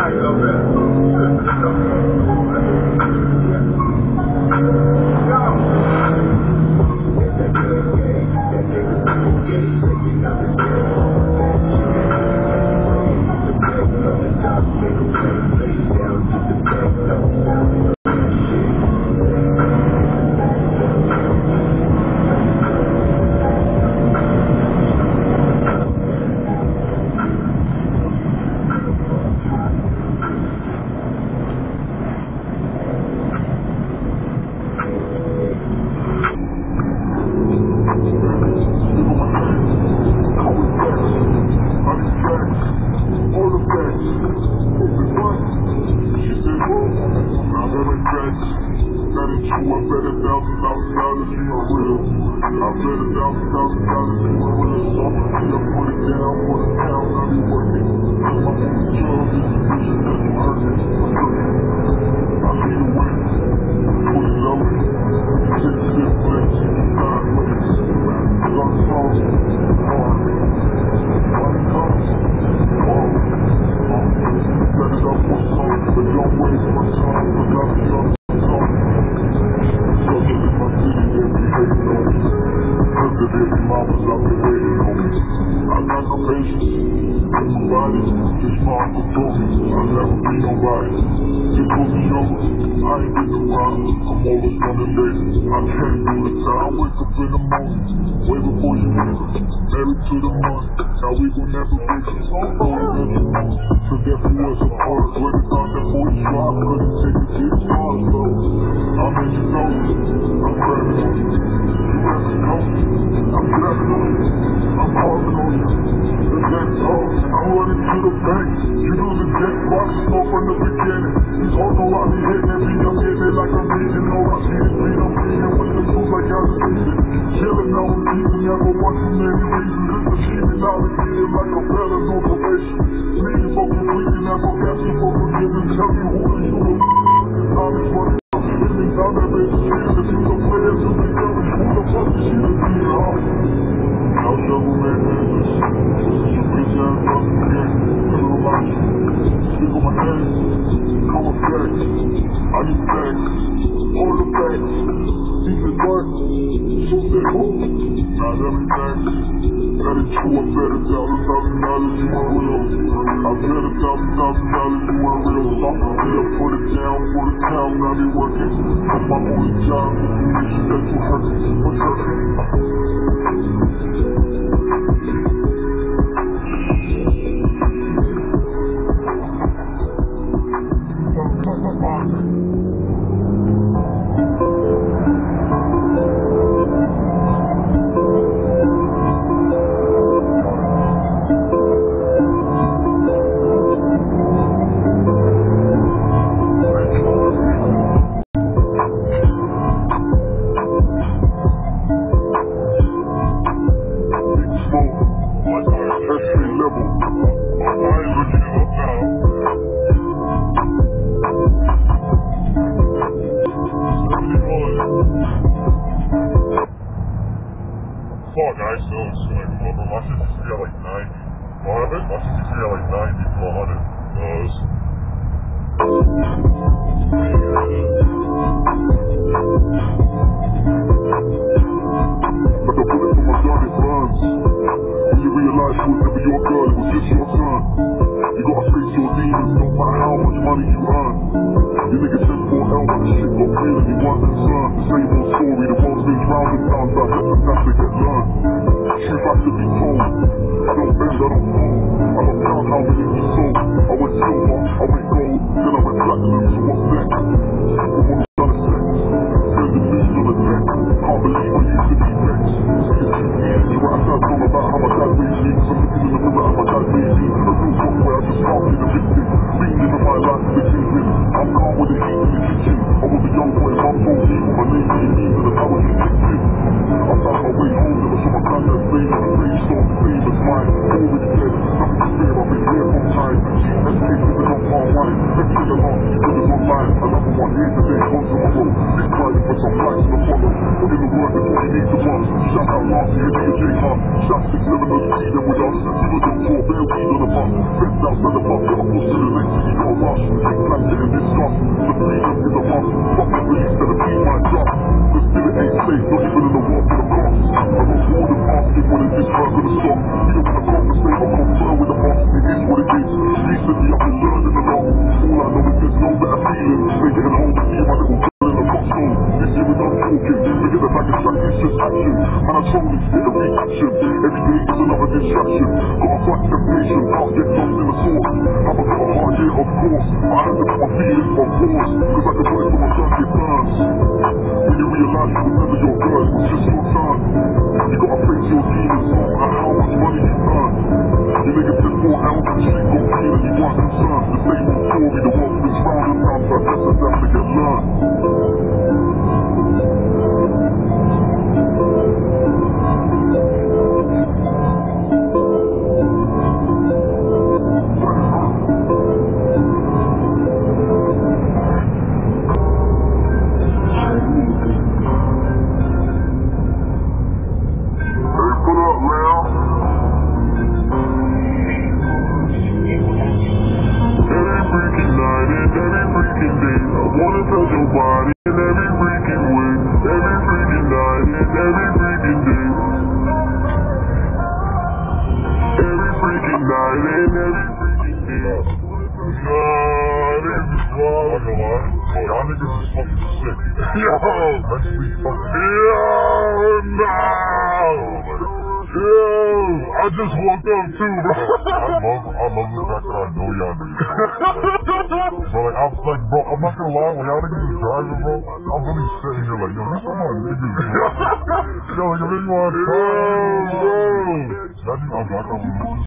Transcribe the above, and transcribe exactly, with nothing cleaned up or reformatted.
Shout out, distraction. Got a bunch of patience, can't get lost in the thought. Have a bit of hard year, of course. I had to put my feelings on pause, cause I can put it from my Sunday burns. When you realise it was never your girl, it was just your turn. You gotta face your demons, no matter how much money you earn. You niggas did four ounces, street gon' clean and you weren't concerned. The same old story, the world spins round and round, so I guess it's time to get learned. Wanna touch your body in every freaking way, every freaking night, every freaking day. Every freaking night and every freaking day. Nah, niggas is wild. I'm not gonna lie. Y'all niggas is fucking sick. Yo! Mentally fucking. Yo! No! Yo! I just woke up too, bro. I love, I love the fact that I know y'all niggas. Bro, like, I'm like, bro, I'm not gonna lie, when y'all niggas is driving, bro, I'm really sitting here like, yo, these are my niggas, bro. Yo, like, if you want to, bro, bro. Imagine I'm not gonna lose.